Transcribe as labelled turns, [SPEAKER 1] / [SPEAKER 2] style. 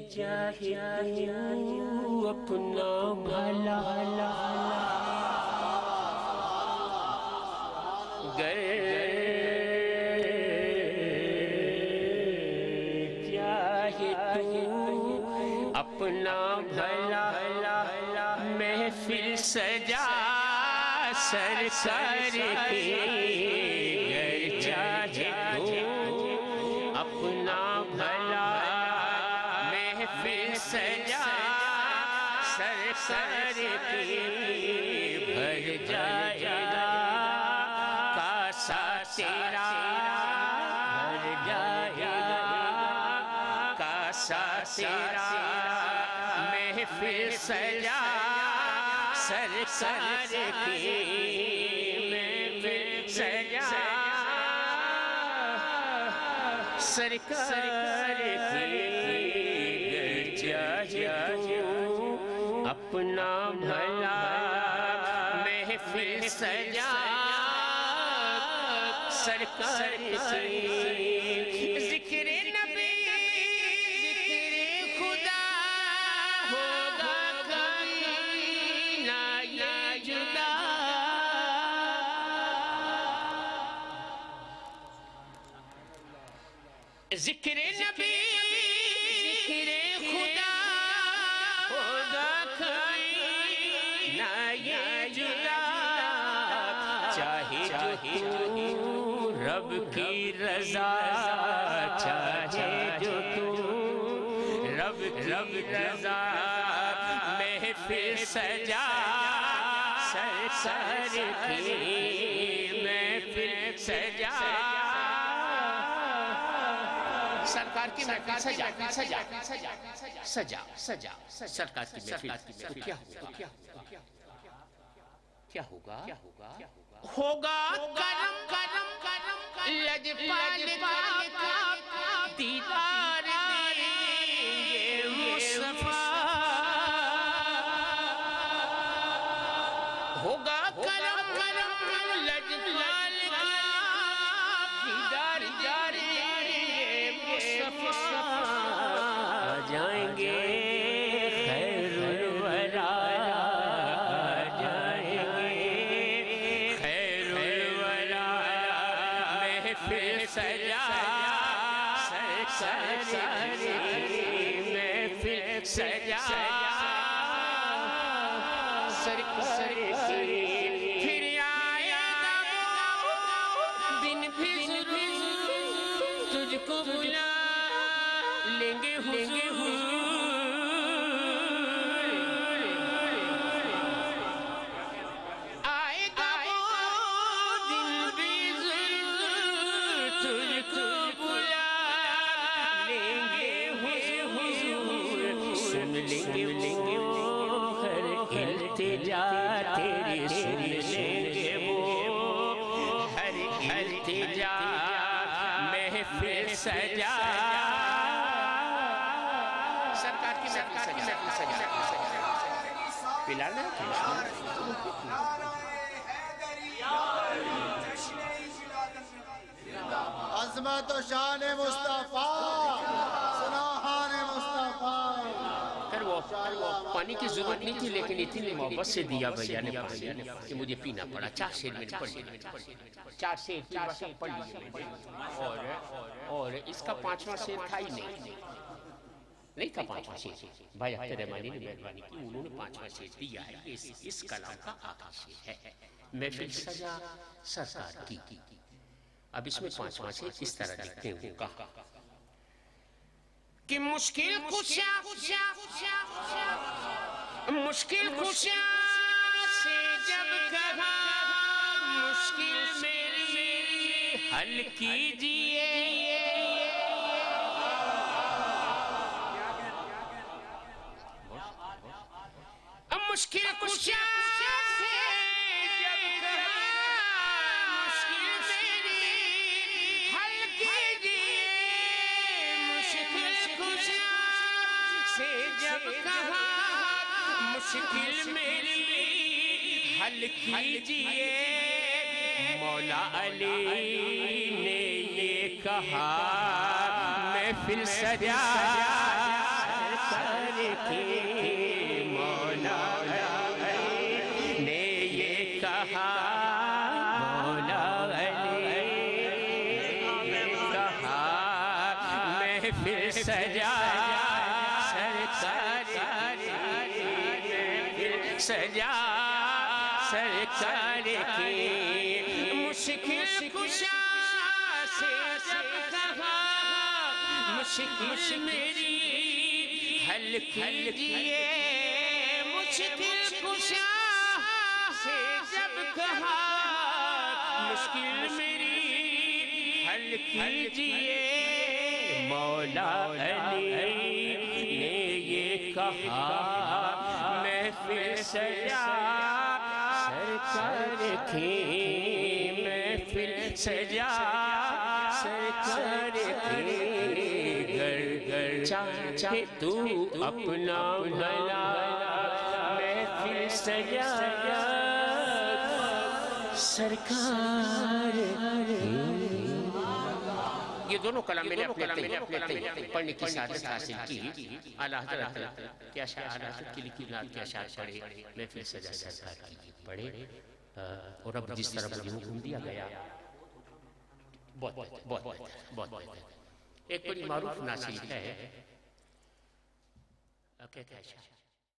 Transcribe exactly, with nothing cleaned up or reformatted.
[SPEAKER 1] چاہے تو اپنا بھلا گر چاہے تو اپنا بھلا محفل سجا سرکار کی گر چاہے تو اپنا بھلا محفل سجا سرکار کی بھر جائے گا کاسا تیرا بھر جائے گا کاسا تیرا محفل سجا سرکار کی محفل سجا سرکار کی گر چاہے تو اپنا بھلا محفل سجا سرکار کی ذکر نبی ذکر خدا ہوگا کبھی نہ یہ جدا ذکر نبی ذکر خدا ہوگا کبھی نہ یہ جدا چاہے جو رب کی رضا چاہے جو تو رب کی رضا محفل سجا سرکار کی محفل سجا سرکار کی محفل سجا سجا سجا سجا سرکار کی محفل تو کیا ہوگا کیا ہوگا ہوگا کرم کرم کرم لجپال کا دیدار دیئے مصطفیٰ ہوگا کرم کرم لجپال کا دیدار دیئے مصطفیٰ جائیں گے خیر الورا سجا سرکار کی محفل سجا سرکار کی پھر آیا دن بھی ضرور تجھ کو بلا لیں گے حضور آئے گا وہ دن بھی ضرور تجھ کو بلا لیں گے حضور سن لیں گے وہ ہر التجا تیری سن لیں گے وہ ہر التجا محفل سجا سرکار کی محفل سجا پلانا
[SPEAKER 2] عظمت و شان مصطفیٰ سناہان مصطفیٰ
[SPEAKER 1] پھر وہ پانی کی ضرورت نہیں تھی لیکن اتنی محبت سے دیا بھیا نے پانی کہ مجھے پینا پڑا چار شیر میں پڑھ لیا چار شیر کی وقت پڑھ لیا اور اس کا پانچواں شیر تھا ہی نہیں نہیں تھا پانچواں شیر بھائی اختر رحمانی نے مہربانی کی انہوں نے پانچواں شیر دیا ہے اس کلام کا آخری شیر ہے محفل سجا سرکار کی اب اس میں پانچواں سے اس طرح لکھتے ہیں کہا کہ مشکل کشا مشکل کشا سے جب کہا مشکل میری حل کیجئے مشکل کشا سے جب کہا جب کہا مشکل میری حل کیجئے مولا علی نے یہ کہا محفل سجا کر کے مولا علی نے یہ کہا، مولا علی نے کہا محفل سجا سرکار محفل سجا سرکار کی، مشکل کشا سے جب کہا مشکل میری حل کیجئے، مشکل کشا سے جب کہا مشکل میری حل کیجئے، مولا علی نے یہ کہا محفل سجا سرکار کی، محفل سجا سرکار کی، گر گر چاہے تو اپنا بھلا محفل سجا سرکار کی۔ یہ دونوں کلام میں نے اپنے پڑھنے کی سعادت حاصل کی۔ اعلیٰ حضرت کے اشعار، اعلیٰ حضرت کی لکھی نعت کے اشعار پڑھے، محفل سجا سرکار کی پڑھے، اور اب جس طرح مجھے حکم دیا گیا بہت بہت بہت بہت ایک بڑی معروف ناصری ہے، کہتا ہے